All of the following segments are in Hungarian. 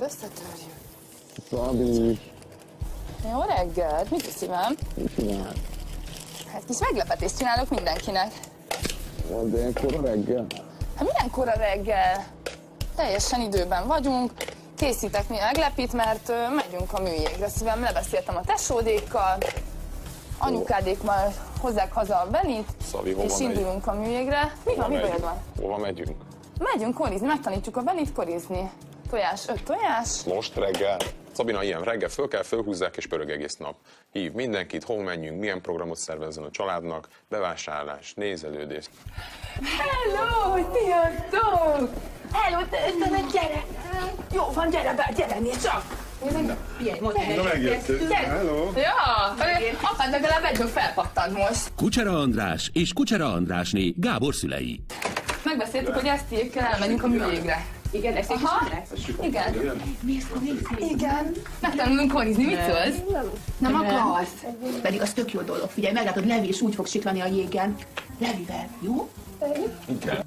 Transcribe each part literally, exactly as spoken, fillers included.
Ezt összetörjük. Szabi. Jó reggelt, mit szívem? Mit csinál? Hát kis meglepetést csinálok mindenkinek. De ilyen kora reggel? Hát milyen kora reggel? Teljesen időben vagyunk. Készítek mi meglepít, mert ö, megyünk a műjégre. Szívem, lebeszéltem a tesódékkal. Anyukádék majd hozzák haza a Benit, Szabi, hova és megy? indulunk a műjégre. Mi van, mi bajod van? Hova megyünk? Megyünk korizni, megtanítjuk a Benit korizni. Tojás, öt tojás. Most reggel? Szabina, ilyen reggel föl kell, fölhúzzák és pörög egész nap. Hív mindenkit, hova menjünk, milyen programot szervezzen a családnak, bevásárlás, nézelődés. Hello, sziasztok! Hello, te gyere! Jó van, gyere be, gyere, nézd csak! Na megjöttünk. Hello! Ja, apád legalább egyből felpattant most. Kucsera András és Kucsera Andrásné Gábor szülei. Megbeszéltük, hogy ezt évkkel elmegyünk a műjégre. Igen, ezt is Igen. Igen. Megtanulunk korizni, mit szólsz? Nem akarsz? Pedig az tök jó dolog. Figyelj, meglátod, Levi is úgy fog siklani a jégen. Levivel, jó? Igen.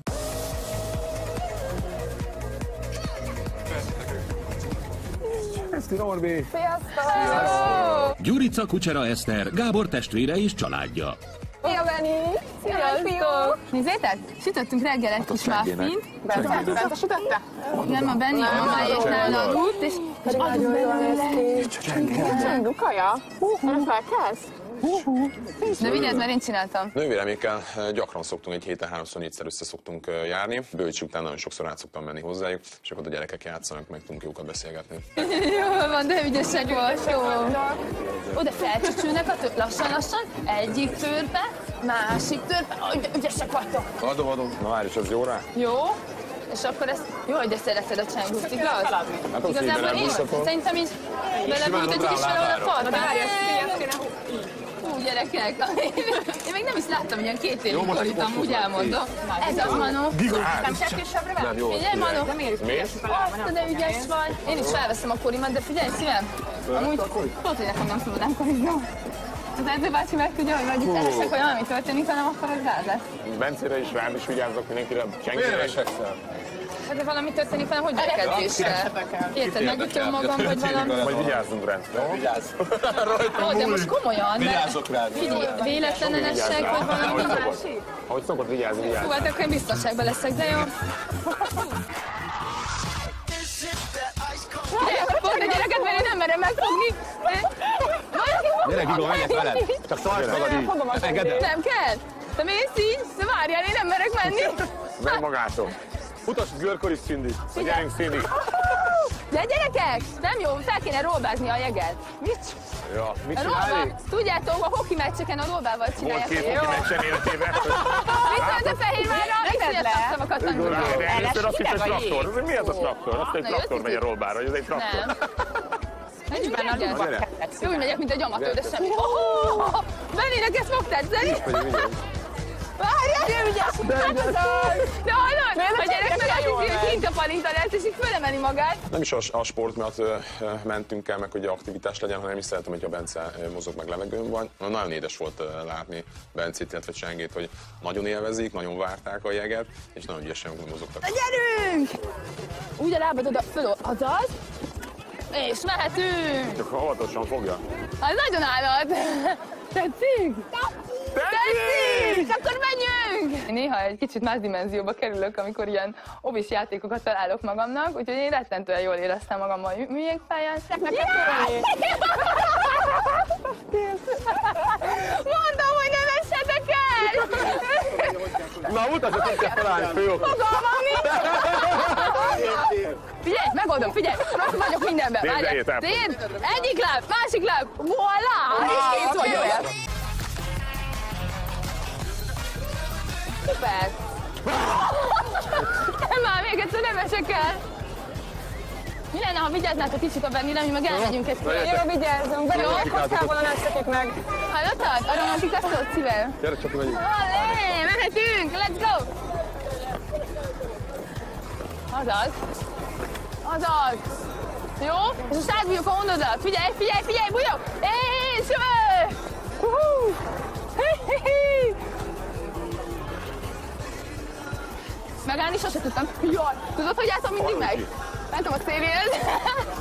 Eszti Norbi! Sziasztok! Gyurica Kucsera Eszter, Gábor testvére és családja. Szia, Benni! Sziasztok! Nézzétek, sütöttünk reggel egy kis muffint. Bent a sütötte? Nem, a Benni, a mamája és nála aludt, és adunk belőle. Csengő kaja? Erre felkelsz? De vigyázz, mert én csináltam. Nővéremékkel gyakran szoktunk, egy héten háromszor, négyszer össze szoktunk járni. Bölcs után nagyon sokszor át szoktam menni hozzájuk, és akkor a gyerekek játszanak, meg tudunk jókat beszélgetni. Jó van, de ügyesek volt, jó. Oda felcsücsülnek a tör, lassan-lassan, egyik törbe, másik törbe, oh, ügyesek vagytok. Adom, adom. Na várj, és az jó rá? Jó. És akkor ezt, jó, hogy de szereted a csengőt, igaz? Hát Igazából én szerintem így belebújtatjuk is valahol a parkban. Hú, gyerekek, én még nem is láttam, ilyen két évig korítam, úgy elmondom. Ez az, Manó. Nem csekkésebbre van? Nem, jó. Figyelj, Manó. Miért? Azt, de ügyes vagy. Én is felveszem a korimat, de figyelj, szívem. Amúgy, tudod, hogy nekem nem szabad nem koriznom. Az edzőbácsi meg tudja, hogy vagy itt elesek, hogy valami történik, hanem akkor az gáz lesz. Bencére is, rám is vigyázzak, mindenkire, senkire is. Hát de valami történik velem, hogy vagyok edzésre? Érted, megütöm magam, vagy valami? Majd vigyázzunk rá. Vigyázz! Ó, de most komolyan, Vigyázzok rád! figyelj, véletlen esek, vagy valami másik? Ahogy szokott, vigyázz, vigyázz. Hú, hát akkor én biztonságban leszek, de jó. Pont a gyereket, mert én nem merem megfogni. Gyere, Gigo, megyek veled! Csak tartsd magad így! Engedd el! Nem kell? Te mész így? De várjál, én nem merek menni. Meg magától. Futas görkoris, Cindy. Gyerünk, Cindy. De gyerekek, nem jó, fel kéne rollbázni a jeget. Mit? Ja, mit A csinálni? rollba, tudjátok, a hoki meccseken a rollbával Volt csinálják. két hoki meccsen életében. Viszont a Fehérvárra iszonyat szavakat tanulni. De először azt hitt, hogy traktor. Mi az a traktor? Azt, hogy Na, traktor jött megy a itt. rollbára, hogy ez egy traktor. Nem. Megyünk benne a Gyere. Úgy megyek, mint egy amatőr, de semmi. Oh, Benninek ezt fogtad, Zeni? Várjál! De ügyes! De hallod? A gyerek meg azt hiszi, hogy kint a palinta lesz, és így fölemeli magát. Nem is a, a sport miatt ö, ö, mentünk el, meg hogy aktivitás legyen, hanem is szeretem, hogy a Bence ö, mozog meg levegőn van. Nagyon édes volt ö, látni Bencét, illetve Csengét, hogy nagyon élvezik, nagyon várták a jeget, és nagyon ügyesen mozogtak. Na gyerünk! Úgy a lábad oda föl, azaz. És mehetünk! Csak óvatosan fogja. Az nagyon állat! Tetszik? Tetszik! Akkor menjünk! Néha egy kicsit más dimenzióba kerülök, amikor ilyen obis játékokat találok magamnak, úgyhogy én rettentően jól éreztem magam a műjégpályán. Mondom, hogy ne vessetek el! Na, mutasd, hogy kell felállni, főok! Fogalmam nincs! Figyelj, megoldom, figyelj! Rossz vagyok mindenben! Térdejét Várjál. Térd! Egyik láb, másik láb! Voilà! És kész vagy olyan! Szuper! Nem már, még egyszer nem esek el! Mi lenne, ha vigyáznátok kicsit a Bennire, mi meg elmegyünk egy kicsit? Jó, vigyázzunk, de a kockával nem szökik meg. Hallottad? A romantika szót szívem? Gyere, csak megyünk! Allé, mehetünk! Let's go! Azaz. Azaz. Jó? És most átbújjuk a hondodat. Figyelj, figyelj, figyelj, bújok! És jövő! Uhú! Megállni sose tudtam. Jaj, tudod, hogy álltam mindig meg? Mentem a széléhez.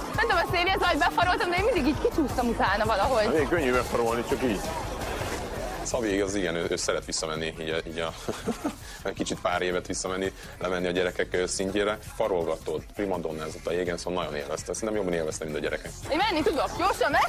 nagyon szép, ez, hogy befaroltam, de én mindig így kicsúsztam utána valahogy. Én könnyű befarolni, csak így. Szabi az igen, ő, ő szeret visszamenni, így a, így a kicsit pár évet visszamenni, lemenni a gyerekek szintjére. Farolgatott, primadonnázott a jégen, szóval nagyon élvezte. Szerintem jobban élvezte, mint a gyerekek. Én menni tudok, gyorsan meg!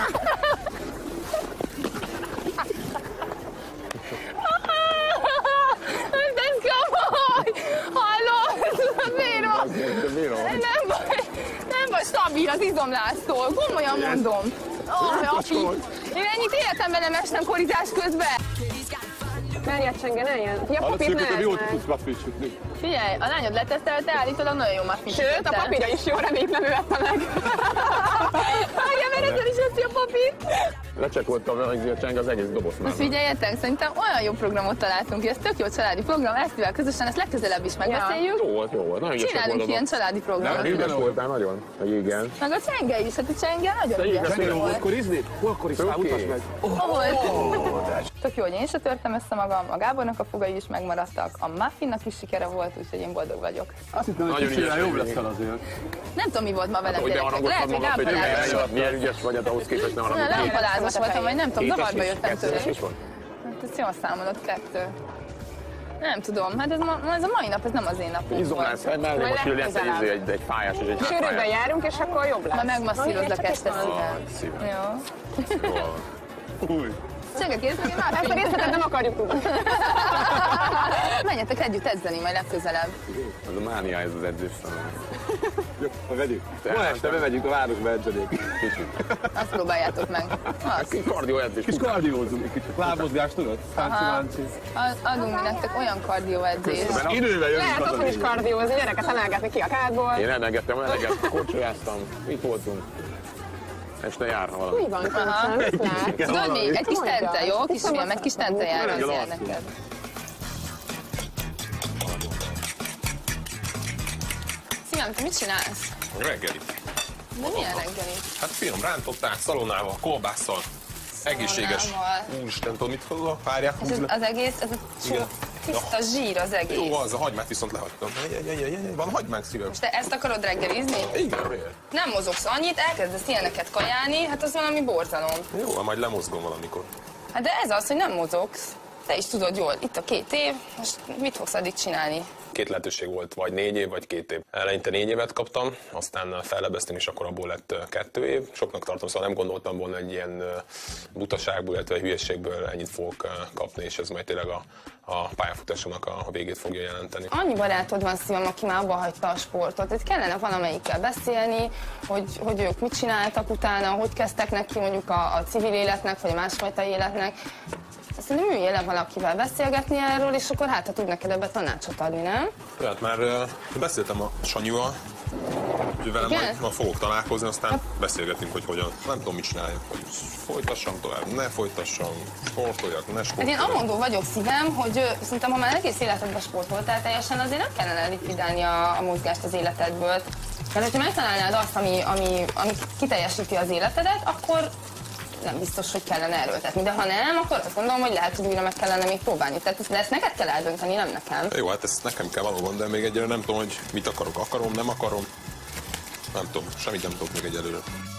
Ez komoly! Hallod? Bírom! Nem baj, nem baj, stabil az izomlásztól, komolyan mondom. Oh, api, én ennyit életemben nem estem korizás közben. Merjed Csengen, eljön. Ja, papírt ne edd meg. Figyelj, a lányod letesztelte, állítólag nagyon jó muffin. Sőt, a papírja is jó, remélem ő vette meg. Várjál, mert ezzel is veszi a papírt. Lecsekkoltam a Cseng az egész doboz már. Figyeljetek, szerintem olyan jó programot találtunk ki, ez tök jó családi program, Esztivel közösen, ezt legközelebb is megbeszéljük. Jó volt, jó volt. Nagyon ügyesek Csinálunk voltatok. ilyen családi programot. Nem, ügyes voltál nagyon a jégen. Meg a Csenge is, hát a Csenge nagyon ügyes volt. Holkor izni? Holkor is már utasd meg. Ahol? Tök jó, hogy én is törtem össze magam, a Gábornak a fogai is megmaradtak, a muffinnak is sikere volt, úgyhogy én boldog vagyok. Azt hittem, hogy kicsivel jobb lesz fel azért. Nem tudom, mi volt ma velem, gyerekek. Lehet, hogy magad, lámpalázas hogy milyen ügyes vagy, hát ahhoz képest ne haragudj. Lámpalázas voltam, vagy nem tudom, zavarba jöttem tőle. Kettős is van. Hát ezt jól számolod, kettő. Nem tudom, hát ez, ma, ez a mai nap, ez nem az én napom Izomlász, volt. mellé Majd most lesz legközelebb. egy, egy, egy fájás és egy Sűrűbben hátfájás. járunk, és akkor jobb lesz. Ma megmasszírozlak este szívem. Szívem. Jó. Új. Csenge, kész meg, én már Ezt a részletet nem akarjuk tudni. Menjetek együtt edzeni majd legközelebb. Ez a mánia, ez az edzés. Jó, vegyük. Ma este bemegyünk a városba edzeni. Azt próbáljátok meg. Azt. Kardió edzés. Kis kardiózunk egy kicsit. Lábmozgást tudod? Tánci-vánci. Adunk nektek olyan kardióedzést. Idővel jönünk Lehet otthon is kardiózni, gyereket emelgetni ki a kádból. Én emelgettem, eleget, korcsolyáztam, itt voltunk. Este jár, ha valami. Mi van, Köncsen? Mit lát? Tudod mi? Egy kis tente, jó? Kisfiam, egy kis tente jár Reggel azért alszunk. neked. Szívem, te mit csinálsz? Reggeli. De milyen reggeli? Hát finom, rántottál szalonnával, kolbásszal. Egészséges. Szalonnával. Úristen, tudod mit hozol? Várjál, És húzd ez, le. az egész, ez a Igen. csó, tiszta zsír az egész. Jó, az a hagymát viszont lehagytam. Van hagymánk szívem. És te ezt akarod reggelizni? Igen, miért? Nem mozogsz annyit, elkezdesz ilyeneket kajálni, hát az valami borzalom. Jó, majd lemozgom valamikor. Hát de ez az, hogy nem mozogsz. Te is tudod jól, itt a két év, most mit fogsz addig csinálni? Két lehetőség volt, vagy négy év, vagy két év. Eleinte négy évet kaptam, aztán fellebeztünk, és akkor abból lett kettő év. Soknak tartom, szóval nem gondoltam volna egy ilyen butaságból, illetve hülyeségből ennyit fogok kapni, és ez majd tényleg a, a pályafutásomnak a végét fogja jelenteni. Annyi barátod van, szívem, aki már abba hagyta a sportot. Itt kellene valamelyikkel beszélni, hogy, hogy ők mit csináltak utána, hogy kezdtek neki mondjuk a, a civil életnek, vagy a másfajta életnek. Szerintem üljél le valakivel beszélgetni erről, és akkor hát, ha tud neked ebbe tanácsot adni, nem? Tehát már uh, beszéltem a Sanyival, hogy velem Igen? majd ma fogok találkozni, aztán beszélgetünk, hogy hogyan. Nem tudom, mit csináljak, hogy folytassam tovább, ne folytassam, sportoljak, ne Hát én sportoljak. amondó vagyok szívem, hogy ö, szerintem, ha már egész életedben sportoltál teljesen, azért nem kellene likvidálni a, a mozgást az életedből. Mert hogyha megtalálnád azt, ami, ami, ami kiteljesíti az életedet, akkor nem biztos, hogy kellene erőltetni. De ha nem, akkor azt gondolom, hogy lehet, hogy újra meg kellene még próbálni. Tehát ezt, de ezt neked kell eldönteni, nem nekem. Jó, hát ezt nekem kell valóban, de még egyelőre nem tudom, hogy mit akarok. Akarom, nem akarom. Nem tudom, semmit nem tudok még egyelőre.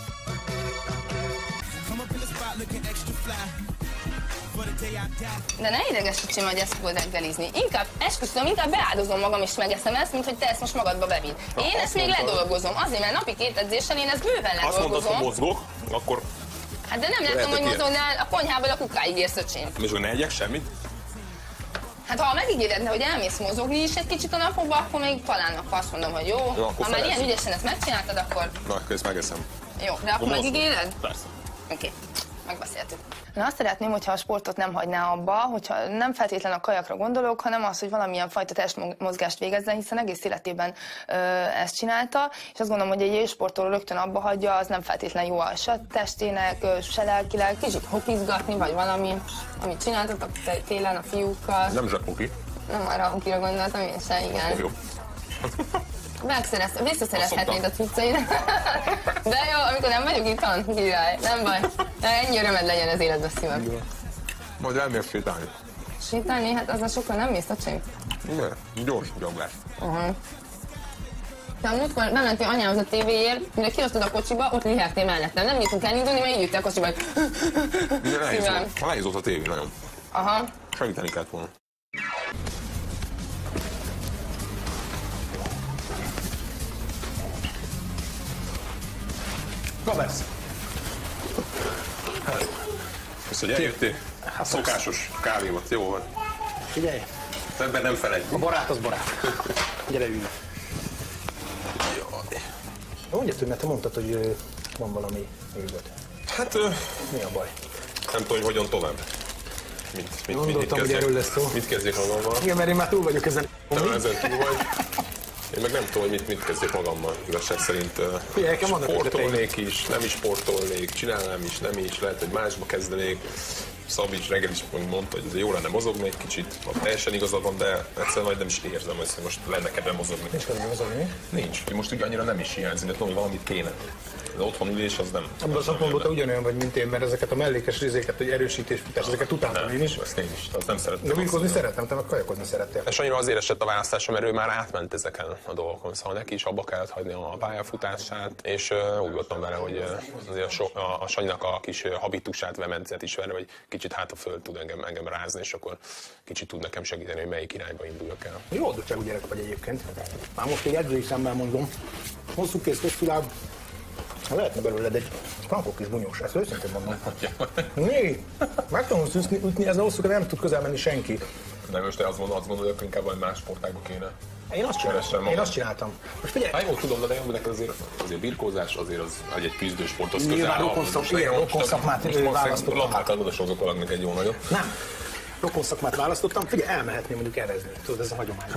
De ne idegesítsél, hogy ezt fogod reggelizni. Inkább, esküszöm, inkább beáldozom magam és megeszem ezt, mint hogy te ezt most magadba bevidd. Én azt ezt még mondtad. ledolgozom, azért, mert napi két edzéssel én ezt bőven Azt mondtad, ledolgozom. hogy mozgok, akkor Hát de nem látom, Lehetek hogy ilyen. mozognál a konyhából a kukáig érsz, öcsém. és ne egyek semmit. Hát ha megígéred, hogy elmész mozogni is egy kicsit a napokba, akkor még talán akkor azt mondom, hogy jó. Jó, akkor ha már ilyen felejtsük. ügyesen ezt megcsináltad, akkor Na, akkor ezt megeszem. jó. De akkor mozgok. megígéred? Persze. Oké, okay. Megbeszéltük. Na azt szeretném, hogyha a sportot nem hagyná abba, hogyha nem feltétlen a kajakra gondolok, hanem az, hogy valamilyen fajta testmozgást végezzen, hiszen egész életében ö, ezt csinálta, és azt gondolom, hogy egy élsportoló rögtön abba hagyja, az nem feltétlen jó a se testének, ö, se lelkileg, kicsit hokizgatni, vagy valami, amit csináltatok télen a fiúkkal. Nem zsakkoki. Nem arra a hokira gondoltam, én se, igen. Jó. Megszerez, visszaszerezhetnéd a cuccaidat. De jó, amikor nem vagyok itthon, király, nem baj. Ennyi örömed legyen az életben, szívem. Majd elmérsz sétálni. Sétálni? Hát azon sokkal nem mész, öcsém. Igen, gyors gyaglás. Uh-huh. te a múltkor bementél anyámhoz a tévéért, mire kiosztod a kocsiba, ott lihegtél mellettem. Nem bírtunk elindulni, mert így jöttél a kocsiba, hogy... De nehéz volt. Nehéz volt a tévé, nagyon. Aha. Segíteni kellett volna. Gabesz! Köszönöm, hogy eljöttél. Szokásos kávémat, jó volt. Figyelj! Az ember nem felejt. A barát az barát. Gyere ülj. Mondjad, hogy mert te mondtad, hogy van valami ügyet. Hát... Ö... Mi a baj? Nem tudom, hogy hogyan tovább. Mit, mit, Gondoltam, mit hogy erről lesz szó. Mit kezdjék magammal? Igen, mert én már túl vagyok ezen. Te már ezen túl vagy. Én meg nem tudom, hogy mit, mit kezdjék magammal, igazság szerint. Figyelj, sportolnék is, nem is sportolnék, csinálnám is, nem is, lehet, hogy másba kezdenék. Szabics reggel is mondta, hogy jó lenne mozogni egy kicsit, teljesen igazad van, de egyszerűen majd nem is érzem, hogy most lenne kedvem mozogni. Nincs kedvem mozogni? Nincs, most ugye annyira nem is hiányzik, de tudom, hogy valamit kéne. Az otthon ülés az nem. Abban a szakmában te ugyanolyan vagy, mint én, mert ezeket a mellékes részéket, hogy erősítés, futás, ezeket utáltam én is. Ezt én is, azt nem szerettem. De birkózni szerettem, te meg kajakozni szerettél. És annyira azért esett a választásom, mert ő már átment ezeken a dolgokon, szóval neki is abba kellett hagyni a pályafutását, és uh, úgy voltam vele, hogy uh, azért a, so, a, a Sanyinak a kis uh, habitusát, vemedzet ismerve, hogy kicsit hát a föld tud engem, engem rázni, és akkor kicsit tud nekem segíteni, hogy melyik irányba induljak el. Jó adottságú gyerek vagy egyébként. Már most egy edzői szemmel mondom, hosszú kéz, hosszú láb, lehetne belőled egy frankó kis bunyós, ezt őszintén mondom. Mi? Meg tudom ütni, ütni, ez a hosszú nem tud közel menni senki. De most te azt gondolod, azt gondolod, hogy inkább valami más sportágba kéne. Én azt csináltam. Én azt csináltam. Most figyelj! Hát jól tudom, de jó, neked azért, azért birkózás, azért az egy küzdősporthoz közel. Nyilván rokon szakmát választottam. Lapátlanod a sozok egy jó nagyot. Nem. Rokon szakmát választottam, figyelj, elmehetném mondjuk evezni. Tudod, ez a hagyomány.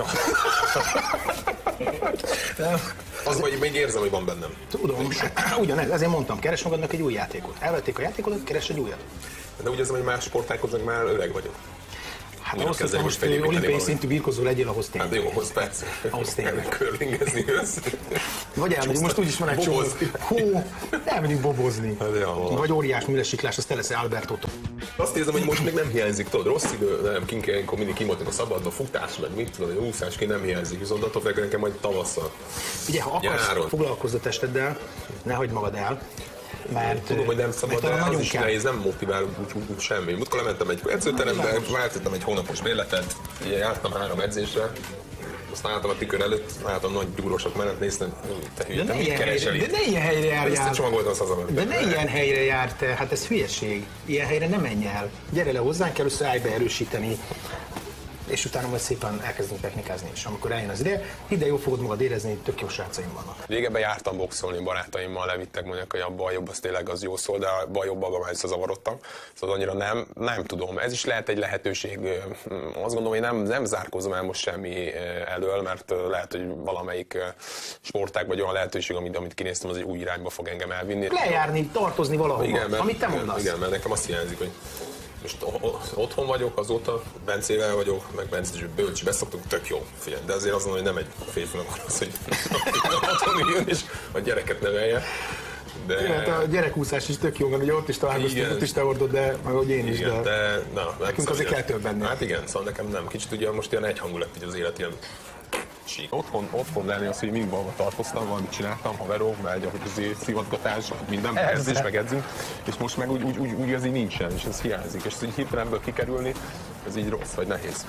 Az, hogy még érzem, hogy van bennem. Tudom, ugyanez, ezért mondtam, keres magadnak egy új játékot. Elvették a játékodat, keres egy újat. De úgy érzem, hogy más sportákhoz meg már öreg vagyok. Hát ahhoz, hogy most olimpiai szintű birkozó legyél, ahhoz tényleg. Hát jó, ahhoz persze. Ahhoz tényleg. Curlingezni össze. Vagy elmegyünk, most úgyis van egy csomó. Hú, elmegyünk bobozni. Vagy óriás műlesiklás, azt te leszel Albertótól. Azt érzem, hogy most még nem hiányzik, tudod, rossz idő, nem, kink ilyenkor mindig kimoltunk a szabadba, futás, meg mit tudod, a úszás ki nem hiányzik, viszont attól félre nekem majd tavasszal. Ugye, ha akarsz, foglalkozz a testeddel, ne hagyd magad el. Mert tudom, hogy nem szabad, de az is nehéz, nem motivál úgy, úgy, úgy semmi. Múltkor lementem egy edzőterembe, váltottam egy hónapos bérletet, ugye jártam három edzésre, aztán álltam a tükör előtt, álltam nagy gyúrósok mellett, néztem, te hülye, te mit keresel itt? De ne ilyen helyre járjál! Összecsomagoltam az hazamat. De ne ilyen helyre jár te, hát ez hülyeség. Ilyen helyre ne menj el. Gyere le hozzánk, először állj be erősíteni. És utána majd szépen elkezdünk technikázni is. Amikor eljön az ideje, ide jól fogod magad érezni, tök jó srácaim vannak. Régebben jártam boxolni barátaimmal, levittek mondják, hogy a bal jobb az tényleg az jó szól, de a bal jobb magam visszazavarodtam. Szóval annyira nem, nem tudom. Ez is lehet egy lehetőség. Azt gondolom, hogy nem, nem zárkózom el most semmi elől, mert lehet, hogy valamelyik sportág vagy olyan lehetőség, amit, amit kinéztem, az egy új irányba fog engem elvinni. Lejárni, tartozni valahova, igen, mert, amit te mondasz. Igen, mert nekem azt hiányzik, hogy most otthon vagyok, azóta Bencével vagyok, meg Bence is bölcsi, beszoktunk, tök jó, figyelj, de azért azt mondom, hogy nem egy férfinak az, hogy otthon jön és a gyereket nevelje. De... Igen, hát a gyerekúszás is tök jó, mert ugye ott is találkoztunk, ott is te ordod, de meg hogy én is, igen, de, de na, nekünk azért kell több benni. Hát igen, szóval nekem nem, kicsit ugye most ilyen egyhangú lett így az élet, ilyen sík. Otthon, otthon lenni az, hogy mindig valahol tartoztam, valamit csináltam, haverok, megy, ahogy azért szivatgatás, minden, edzés, meg edzünk, és most meg úgy, úgy, úgy, úgy az így nincsen, és ez hiányzik, és így hirtelenből kikerülni, ez így rossz, vagy nehéz.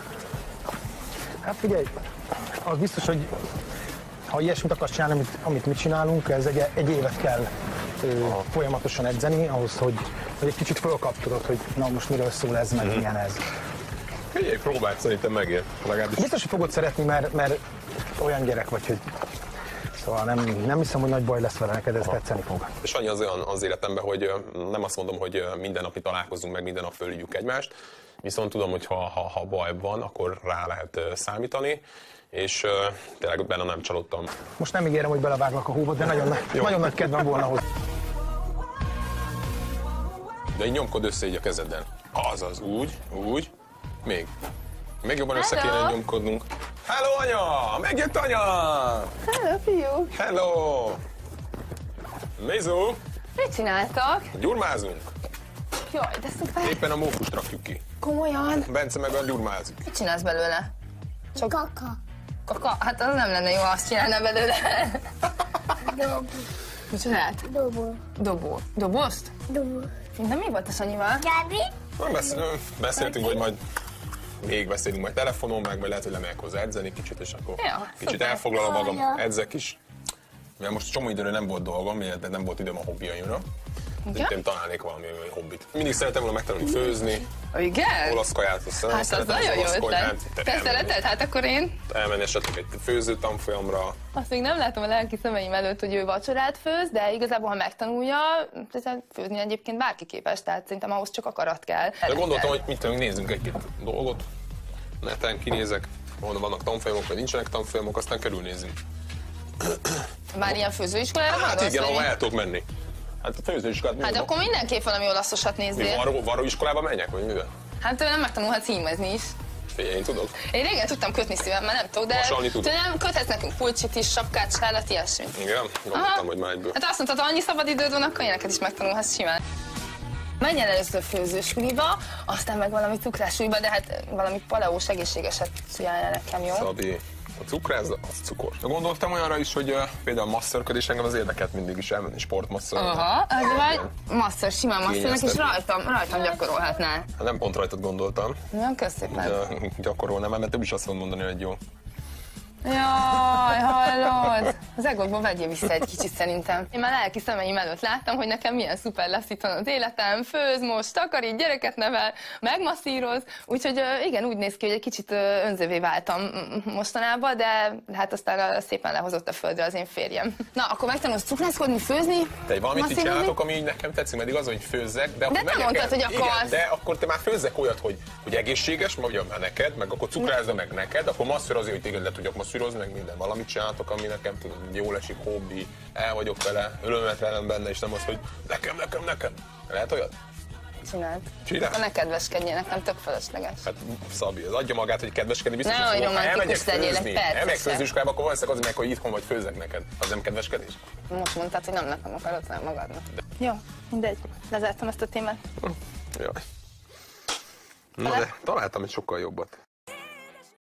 Hát figyelj, az biztos, hogy ha ilyesmit akarsz csinálni, amit, amit mi csinálunk, ez egy, egy évet kell ö, folyamatosan edzeni, ahhoz, hogy, hogy egy kicsit fölkaptudod, hogy na most miről szól ez, meg mm-hmm. milyen ez. Figyelj, próbáld, szerintem megér. Legalábbis. Biztos, hogy fogod szeretni, mert, mert olyan gyerek vagy, hogy szóval nem, nem hiszem, hogy nagy baj lesz vele, neked ez Aha. tetszeni fog. És annyi az olyan az életemben, hogy nem azt mondom, hogy minden napi találkozunk meg, minden nap fölüljük egymást, viszont tudom, hogy ha, ha, ha baj van, akkor rá lehet számítani, és uh, tényleg benne nem csalódtam. Most nem ígérem, hogy beleváglak a hóba, de nagyon, nagyon nagy kedvem volna hozzá. De így nyomkod össze így a kezeddel. Azaz, úgy, úgy, még. Még jobban össze kéne nyomkodnunk. Hello, anya! Megjött anya! Hello, fiú! Hello! Mézó! Mit csináltak? Gyurmázunk. Jaj, de szuper! Éppen a mókust rakjuk ki. Komolyan? Bence meg a gyurmázik. Mit csinálsz belőle? Csak... Kaka. Kaka, hát az nem lenne jó, azt csinálna belőle. Dobo. Mit csinált? Dobo. Dobó. Dobozt? Dobo. De mi volt a Sanyival? Gabi? Beszél, beszéltünk, hogy majd még beszélünk majd telefonon, meg vagy lehet, hogy lemegyek hozzá edzeni kicsit, és akkor Ja, kicsit szuper. elfoglalom magam, edzek is. Mivel most csomó időre nem volt dolgom, miért nem volt időm a hobbiaimra. Igen? Én találnék valami hobbit. Mindig szeretem volna megtanulni főzni, Igen? olasz kaját, azt Hát az szeretem nagyon jó olasz ötlet. kaját, Te elmenni- szereted? Hát akkor én Elmenni esetleg egy főző tanfolyamra. azt még nem látom a lelki szemeim előtt, hogy ő vacsorát főz, de igazából, ha megtanulja, tehát főzni egyébként bárki képes, tehát szerintem ahhoz csak akarat kell. De gondoltam, hogy mit tudom, nézzünk egy-két dolgot. Neten kinézek, ahol vannak tanfolyamok, vagy nincsenek tanfolyamok, aztán körülnézzünk. Már ilyen főzőiskolára Hát gondolsz, igen, vagy? ahol el tudok menni. Hát a főzőiskolát Hát akkor mindenképp valami olaszosat mi nézzél. varró, varróiskolába menjek, vagy mivel? Hát tőlem megtanulhatsz címezni is. Figyelj, én tudok. Én régen tudtam kötni szívem, már nem tudok, de Vasalni tudok. tőlem köthetsz nekünk pulcsit is, sapkát, sálat, ilyesmi. Igen? Gondoltam, hogy már egyből. Hát azt mondtad, ha annyi szabad időd van, akkor ilyeneket is megtanulhatsz simán. Menjen először főzősuliba, aztán meg valami cukrásuliba, de hát valami paleós egészségeset csinálja nekem, jó? Szabi, a cukrász, az cukor. De gondoltam olyanra is, hogy uh, például masszörködés, engem az érdekelt mindig is elmenni sportmasszörre. Aha, az vagy masször, simán masszörnek, és Kényeztető. rajtam, rajtam gyakorolhatnál. Hát nem pont rajtad gondoltam, Nagyon köszépen. de gyakorolnám, mert több is azt mondom mondani, hogy jó. Jaj, hallod? Az egókból vegyél vissza egy kicsit szerintem. Én már lelki szemeim előtt láttam, hogy nekem milyen szuper lesz itt van az életem, főz most, takarít, gyereket nevel, megmasszíroz, úgyhogy ö, igen, úgy néz ki, hogy egy kicsit ö, önzővé váltam mostanában, de hát aztán ö, szépen lehozott a földre az én férjem. Na, akkor megtanulsz cukrászkodni, főzni? Te egy valamit így masszírozni? csináltok, ami így nekem tetszik, meddig az, hogy főzzek, de akkor te menjek mondtad, el- hogy akarsz. Igen, de akkor te már főzzek olyat, hogy, hogy egészséges, meg már neked, meg akkor cukrázza meg neked, akkor masszír azért, hogy téged le tudjak masszírozni, meg minden. Valamit csináltok, ami nekem tudom, jól esik, hobbi, el vagyok vele, örömet velem benne, és nem az, hogy nekem, nekem, nekem. Lehet olyat? Csináld. Csináld? Akkor ne kedveskedjél, nekem tök felesleges. Hát Szabi, az adja magát, hogy kedveskedni, biztos, Ne, hogy hogy fogok. Ha romantikus elmegyek legyél, főzni, egy percre elmegyek se. főzőiskolába, akkor valószínűleg azért meg, hogy itthon vagy főzek neked. Az nem kedveskedés? Most mondtad, hogy nem nekem akarod, hanem magadnak. Jó, mindegy. Lezártam ezt a témát. Jaj. Na de találtam egy sokkal jobbat.